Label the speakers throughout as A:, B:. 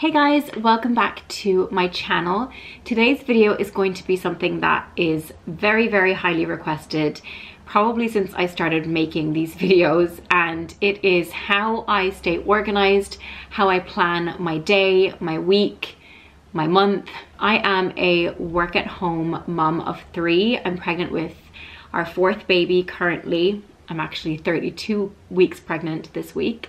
A: Hey guys, welcome back to my channel. Today's video is going to be something that is very highly requested, probably since I started making these videos, and it is how I stay organized, how I plan my day, my week, my month. I am a work-at-home mom of 3. I'm pregnant with our 4th baby currently. I'm actually 32 weeks pregnant this week.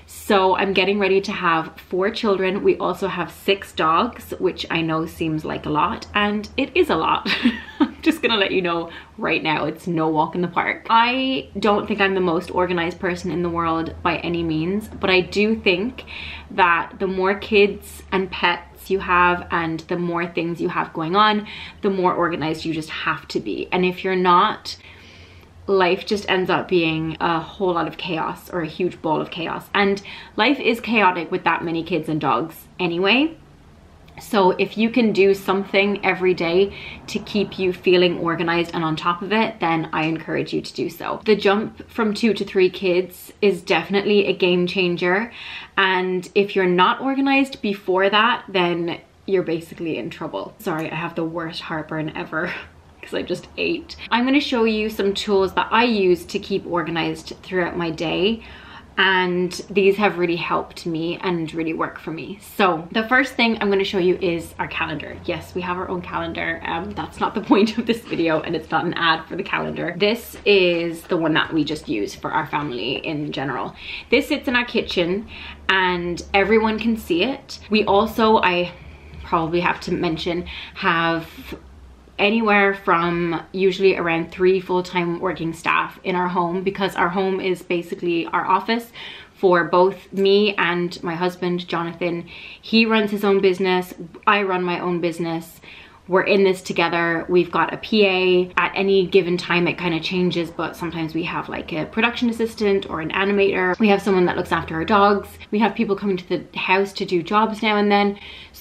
A: So I'm getting ready to have 4 children. We also have 6 dogs, which I know seems like a lot, and it is a lot. I'm just gonna let you know right now, it's no walk in the park. I don't think I'm the most organized person in the world by any means, but I do think that the more kids and pets you have and the more things you have going on, the more organized you just have to be. And if you're not, life just ends up being a whole lot of chaos, or a huge ball of chaos. And life is chaotic with that many kids and dogs anyway. So if you can do something every day to keep you feeling organized and on top of it, then I encourage you to do so. The jump from 2 to 3 kids is definitely a game changer. And if you're not organized before that, then you're basically in trouble. Sorry, I have the worst heartburn ever because I just ate. I'm going to show you some tools that I use to keep organized throughout my day, and these have really helped me and really work for me. So the first thing I'm going to show you is our calendar. Yes, we have our own calendar. That's not the point of this video, and it's not an ad for the calendar. This is the one that we just use for our family in general. This sits in our kitchen and everyone can see it. We also, I probably have to mention, have anywhere from usually around 3 full-time working staff in our home, because our home is basically our office for both me and my husband, Jonathan. He runs his own business, I run my own business. We're in this together. We've got a PA. At any given time it kind of changes, but sometimes we have like a production assistant or an animator. We have someone that looks after our dogs. We have people coming to the house to do jobs now and then.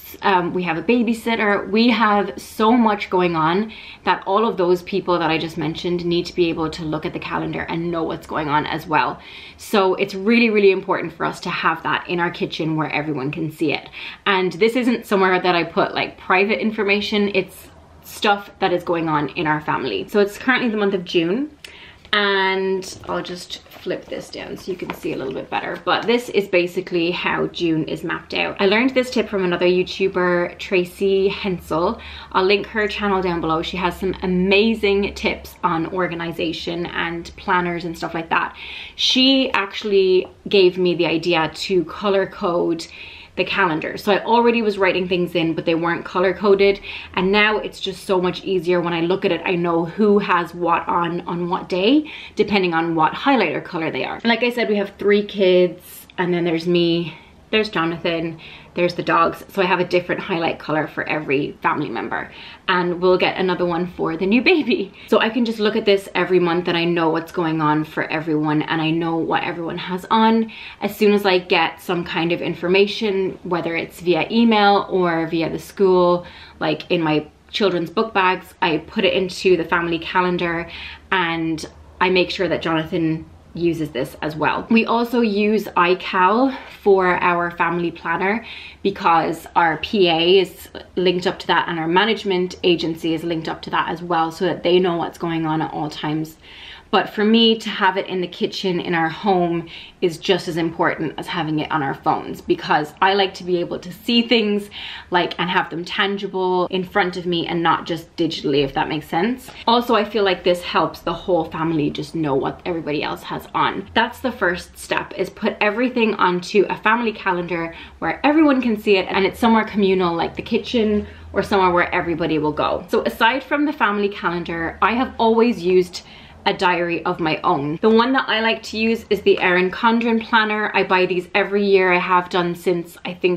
A: We have a babysitter. We have so much going on that all of those people that I just mentioned need to be able to look at the calendar and know what's going on as well. So it's really important for us to have that in our kitchen where everyone can see it. And this isn't somewhere that I put like private information. It's stuff that is going on in our family. So it's currently the month of June, and I'll just flip this down so you can see a little bit better. But this is basically how June is mapped out. I learned this tip from another YouTuber, Tracy Hensel. I'll link her channel down below. She has some amazing tips on organization and planners and stuff like that. She actually gave me the idea to color code the calendar. So I already was writing things in, but they weren't color coded, and now it's just so much easier. When I look at it, I know who has what on what day, depending on what highlighter color they are. Like I said, we have 3 kids, and then there's me, there's Jonathan, there's the dogs. So I have a different highlight color for every family member, and we'll get another one for the new baby. So I can just look at this every month and I know what's going on for everyone, and I know what everyone has on. As soon as I get some kind of information, whether it's via email or via the school, like in my children's book bags, I put it into the family calendar, and I make sure that Jonathan uses this as well. We also use iCal for our family planner because our PA is linked up to that, and our management agency is linked up to that as well, so that they know what's going on at all times. But for me to have it in the kitchen in our home is just as important as having it on our phones, because I like to be able to see things like and have them tangible in front of me and not just digitally, if that makes sense. Also, I feel like this helps the whole family just know what everybody else has on. That's the first step, is put everything onto a family calendar where everyone can see it, and it's somewhere communal like the kitchen or somewhere where everybody will go. So aside from the family calendar, I have always used a diary of my own. The one that I like to use is the Erin Condren planner. I buy these every year. I have done since I think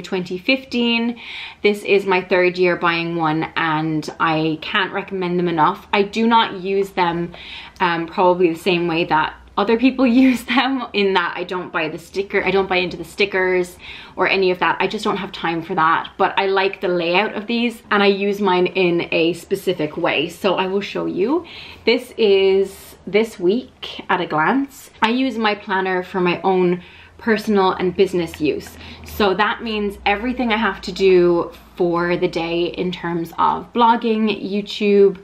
A: 2015. This is my 3rd year buying one, and I can't recommend them enough. I do not use them probably the same way that other people use them, in that I don't buy into the stickers or any of that. I just don't have time for that, but I like the layout of these, and I use mine in a specific way. So I will show you. This is this week at a glance. I use my planner for my own personal and business use. So that means everything I have to do for the day in terms of blogging, YouTube,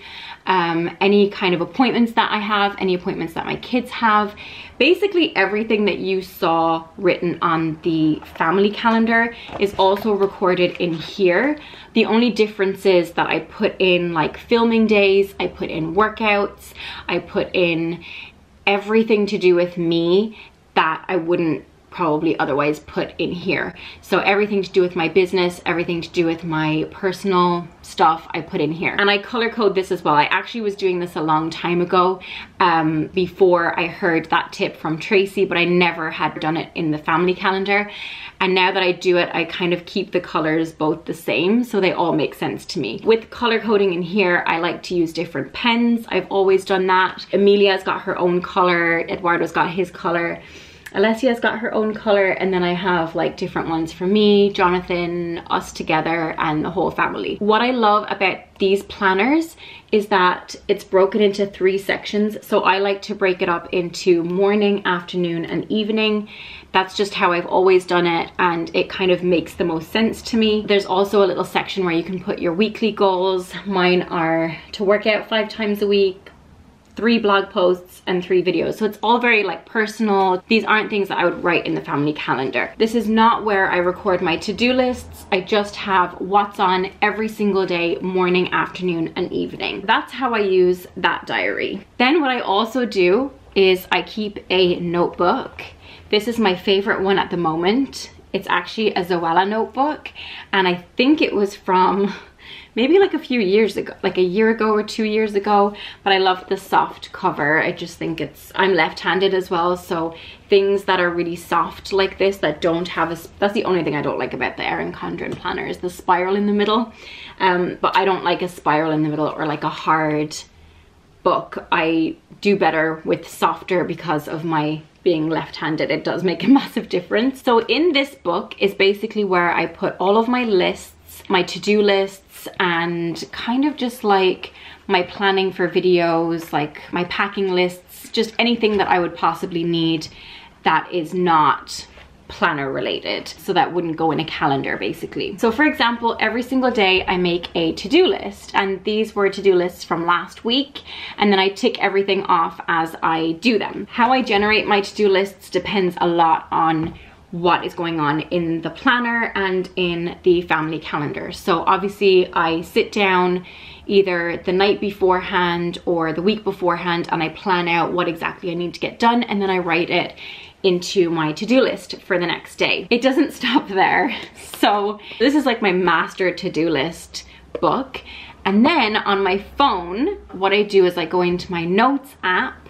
A: any kind of appointments that I have, any appointments that my kids have, basically everything that you saw written on the family calendar is also recorded in here. The only difference is that I put in like filming days, I put in workouts, I put in everything to do with me that I wouldn't probably otherwise put in here. So everything to do with my business, everything to do with my personal stuff, I put in here. And I color code this as well. I actually was doing this a long time ago before I heard that tip from Tracy, but I never had done it in the family calendar. And now that I do it, I kind of keep the colors both the same, so they all make sense to me. With color coding in here, I like to use different pens. I've always done that. Amelia's got her own color, Eduardo's got his color, Alessia's got her own color, and then I have like different ones for me, Jonathan, us together, and the whole family. What I love about these planners is that it's broken into 3 sections. So I like to break it up into morning, afternoon, and evening. That's just how I've always done it, and it kind of makes the most sense to me. There's also a little section where you can put your weekly goals. Mine are to work out 5 times a week, 3 blog posts, and 3 videos. So it's all very like personal. These aren't things that I would write in the family calendar. This is not where I record my to-do lists. I just have what's on every single day, morning, afternoon, and evening. That's how I use that diary. Then what I also do is I keep a notebook. This is my favorite one at the moment. It's actually a Zoella notebook, and I think it was from maybe like a few years ago, like a year ago or 2 years ago, but I love the soft cover. I just think I'm left-handed as well, so things that are really soft like this that don't have that's the only thing I don't like about the Erin Condren planner is the spiral in the middle. But I don't like a spiral in the middle or like a hard book. I do better with softer because of my being left-handed. It does make a massive difference. So in this book is basically where I put all of my lists, my to-do lists, and kind of just like my planning for videos, like my packing lists, just anything that I would possibly need that is not planner related, so that wouldn't go in a calendar basically. So for example, every single day I make a to-do list, and these were to-do lists from last week, and then I tick everything off as I do them. How I generate my to-do lists depends a lot on what is going on in the planner and in the family calendar. So obviously I sit down either the night beforehand or the week beforehand, and I plan out what exactly I need to get done, and then I write it into my to-do list for the next day. It doesn't stop there. So this is like my master to-do list book. And then on my phone, what I do is I go into my notes app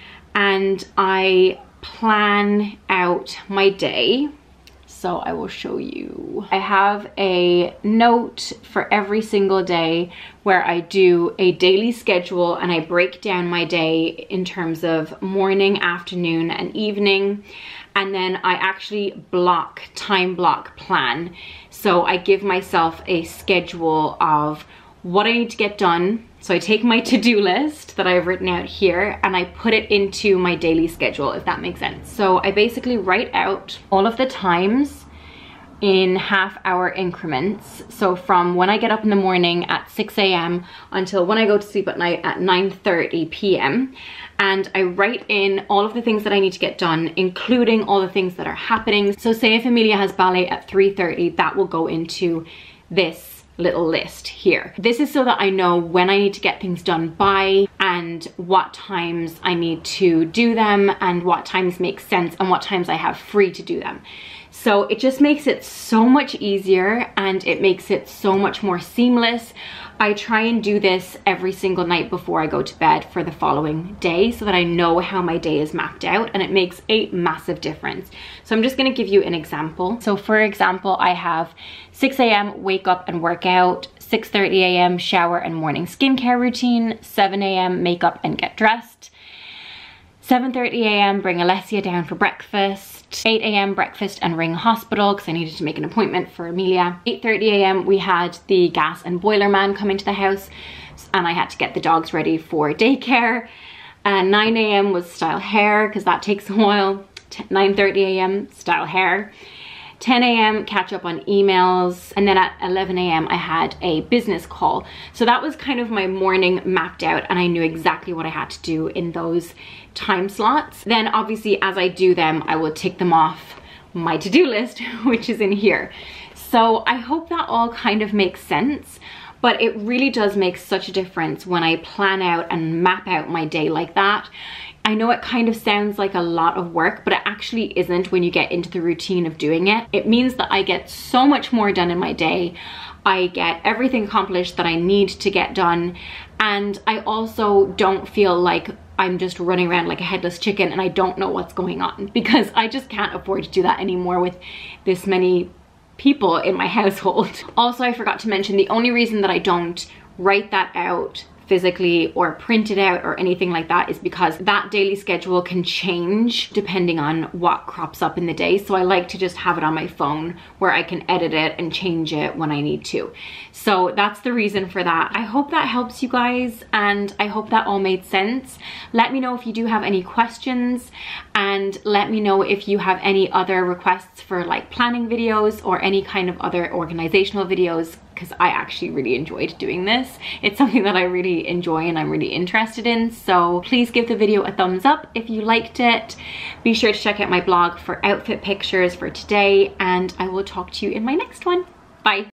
A: and I plan out my day. So I will show you. I have a note for every single day where I do a daily schedule, and I break down my day in terms of morning, afternoon, and evening. And then I actually time block plan. So I give myself a schedule of what I need to get done. So I take my to-do list that I've written out here and I put it into my daily schedule, if that makes sense. So I basically write out all of the times in half-hour increments. So from when I get up in the morning at 6 a.m. until when I go to sleep at night at 9:30 p.m. And I write in all of the things that I need to get done, including all the things that are happening. So say if Amelia has ballet at 3:30, that will go into this little list here. This is so that I know when I need to get things done by, and what times I need to do them, and what times make sense, and what times I have free to do them. So it just makes it so much easier, and it makes it so much more seamless. I try and do this every single night before I go to bed for the following day, so that I know how my day is mapped out, and it makes a massive difference. So I'm just gonna give you an example. So for example, I have 6 a.m. wake up and work out, 6:30 a.m. shower and morning skincare routine, 7 a.m. makeup and get dressed, 7:30 a.m. bring Alessia down for breakfast, 8 a.m. breakfast and ring hospital because I needed to make an appointment for Amelia. 8:30 a.m. we had the gas and boiler man come into the house, and I had to get the dogs ready for daycare. 9 a.m. was style hair because that takes a while. 9:30 a.m. style hair. 10 a.m. catch up on emails, and then at 11 a.m. I had a business call. So that was kind of my morning mapped out, and I knew exactly what I had to do in those time slots. Then obviously as I do them, I will tick them off my to-do list, which is in here. So I hope that all kind of makes sense, but it really does make such a difference when I plan out and map out my day like that. I know it kind of sounds like a lot of work, but it actually isn't when you get into the routine of doing it. It means that I get so much more done in my day. I get everything accomplished that I need to get done. And I also don't feel like I'm just running around like a headless chicken and I don't know what's going on, because I just can't afford to do that anymore with this many people in my household. Also, I forgot to mention, the only reason that I don't write that out physically or print it out or anything like that is because that daily schedule can change depending on what crops up in the day. So I like to just have it on my phone where I can edit it and change it when I need to. So that's the reason for that. I hope that helps you guys, and I hope that all made sense. Let me know if you do have any questions, and let me know if you have any other requests for like planning videos or any kind of other organizational videos, because I actually really enjoyed doing this. It's something that I really enjoy and I'm really interested in. So please give the video a thumbs up if you liked it. Be sure to check out my blog for outfit pictures for today, and I will talk to you in my next one. Bye.